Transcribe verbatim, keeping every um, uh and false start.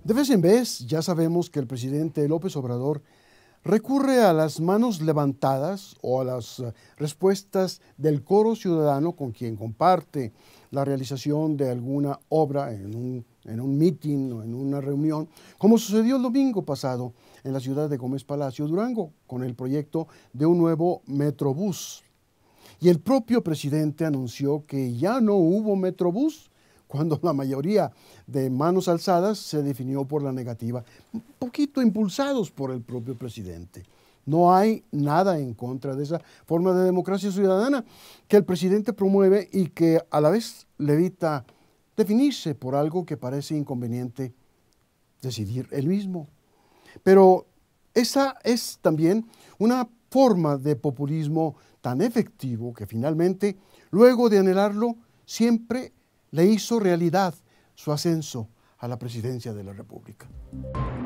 De vez en vez, ya sabemos que el presidente López Obrador recurre a las manos levantadas o a las uh, respuestas del coro ciudadano con quien comparte la realización de alguna obra en un, en un meeting o en una reunión, como sucedió el domingo pasado en la ciudad de Gómez Palacio, Durango, con el proyecto de un nuevo Metrobús. Y el propio presidente anunció que ya no hubo Metrobús, cuando la mayoría de manos alzadas se definió por la negativa, un poquito impulsados por el propio presidente. No hay nada en contra de esa forma de democracia ciudadana que el presidente promueve y que a la vez le evita definirse por algo que parece inconveniente decidir él mismo. Pero esa es también una forma de populismo tan efectivo que finalmente, luego de anhelarlo, siempre le hizo realidad su ascenso a la presidencia de la República.